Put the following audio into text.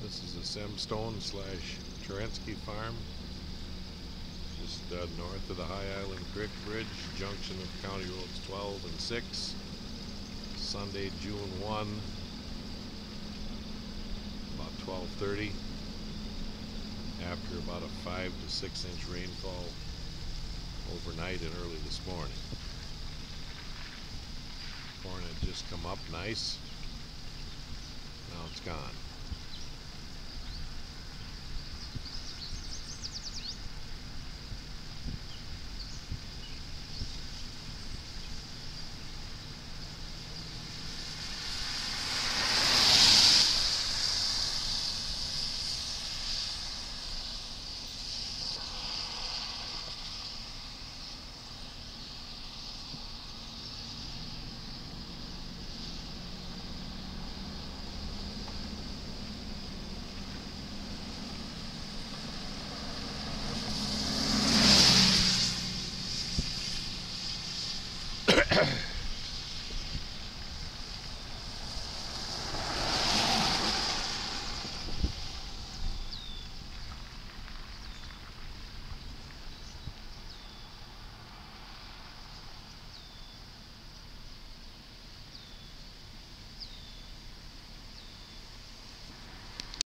This is a Semstone / Terensky farm, just north of the High Island Creek Bridge, junction of County Roads 12 and 6. Sunday, June 1, about 12:30, after about a 5 to 6 inch rainfall overnight and early this morning. Corn had just come up nice. Now it's gone.